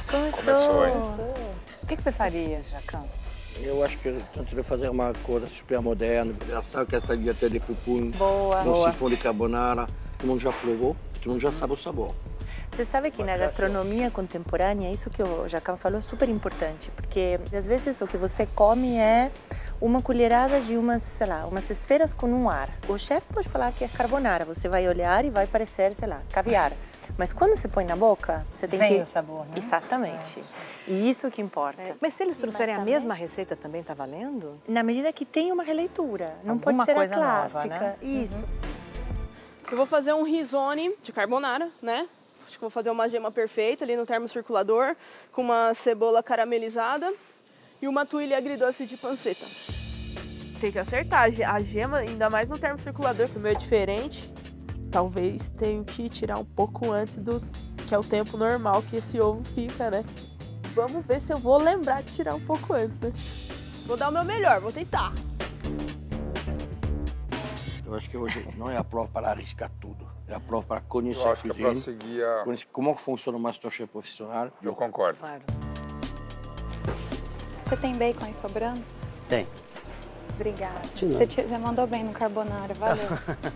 Começou, hein? O que você faria, Jacão? Eu acho que eu tentaria fazer uma coisa super moderna, engraçado, que essa dieta de pupum, Boa. um sifão de carbonara, todo mundo já provou, todo mundo já sabe o sabor. Você sabe que na gastronomia contemporânea, isso que o Jacão falou é super importante, porque às vezes o que você come é uma colherada de umas, sei lá, umas esferas com um ar. O chefe pode falar que é carbonara, você vai olhar e vai parecer, sei lá, caviar. Mas quando você põe na boca, você tem Vem que... o sabor, né? Exatamente. E isso que importa. Mas se eles trouxerem a mesma receita, também tá valendo? Na medida que tem uma releitura, não Alguma pode ser a coisa nova, clássica. né? Isso. Eu vou fazer um risone de carbonara, né? Acho que vou fazer uma gema perfeita ali no termocirculador, com uma cebola caramelizada e uma tuile agridoce de panceta. Tem que acertar a gema, ainda mais no termocirculador, que o meu é diferente. Talvez tenho que tirar um pouco antes do que é o tempo normal que esse ovo fica, né? Vamos ver se eu vou lembrar de tirar um pouco antes, né? Vou dar o meu melhor, vou tentar. Eu acho que hoje não é a prova para arriscar tudo, é a prova para conhecer Eu a acho que é cozinha, para seguir a... conhecer como funciona o MasterChef profissional. Eu concordo. Claro. Você tem bacon aí sobrando? Tem. Obrigada. De nada. Você mandou bem no carbonara, valeu.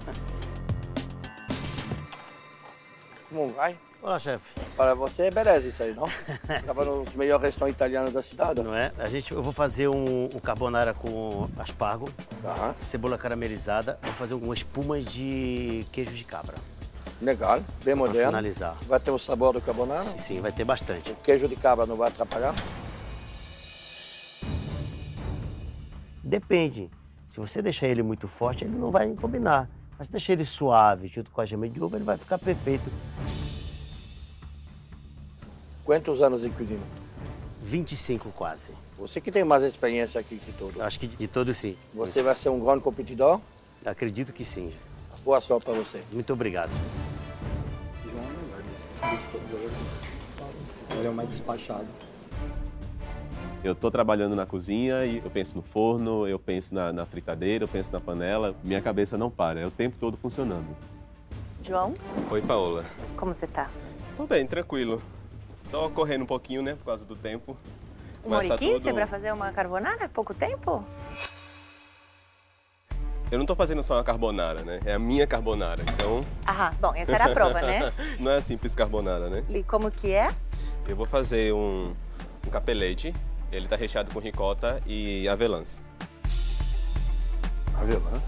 Como vai? Olá, chefe. Para você é beleza isso aí, não? Estava nos melhores restaurantes italianos da cidade. Não é? Eu vou fazer um carbonara com aspargo, Tá, cebola caramelizada, vou fazer algumas espumas de queijo de cabra. legal, bem Para moderno. finalizar. Vai ter o sabor do carbonara? Sim, vai ter bastante. O queijo de cabra não vai atrapalhar? Depende. Se você deixar ele muito forte, ele não vai combinar. Mas se deixar ele suave, junto com a gema de uva, ele vai ficar perfeito. Quantos anos de cozinha? 25 quase. Você que tem mais experiência aqui que todo. Acho que de todos sim. Você vai ser um grande competidor? Acredito que sim. Boa sorte para você. Muito obrigado. Ele é o mais despachado. Eu estou trabalhando na cozinha e eu penso no forno, eu penso na fritadeira, eu penso na panela. Minha cabeça não para, é o tempo todo funcionando. João, Oi, Paola. como você tá? Tô bem, tranquilo. Só correndo um pouquinho, né, por causa do tempo. Uma hora e 15 tudo... para fazer uma carbonara? Pouco tempo? Eu não tô fazendo só uma carbonara, né? É a minha carbonara, então... Ah, bom, essa era a prova, né? Não é simples carbonara, né? E como que é? Eu vou fazer um capelete. Ele tá recheado com ricota e avelãs. Avelã?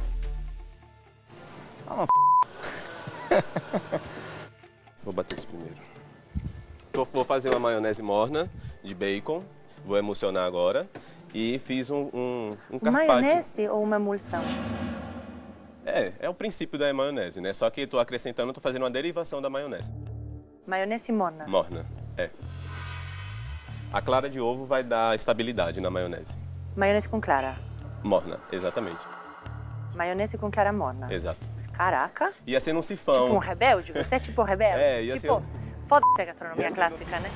Vou bater isso primeiro. Vou fazer uma maionese morna de bacon. Vou emulsionar agora. E fiz um carpaccio. Maionese ou uma emulsão? É o princípio da maionese, né? Só que tô acrescentando, tô fazendo uma derivação da maionese. Maionese morna. Morna, é. A clara de ovo vai dar estabilidade na maionese. Maionese com clara. Morna, exatamente. Maionese com clara morna. Exato. Caraca. Ia ser num sifão. Tipo um rebelde? Você é tipo um rebelde? É, ia tipo, ser foda-se a gastronomia ia ser clássica, né?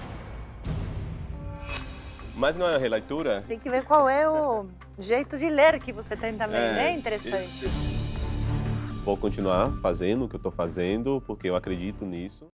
Mas não é a releitura? Tem que ver qual é o jeito de ler que você tem também, né? Interessante. Vou continuar fazendo o que eu tô fazendo, porque eu acredito nisso.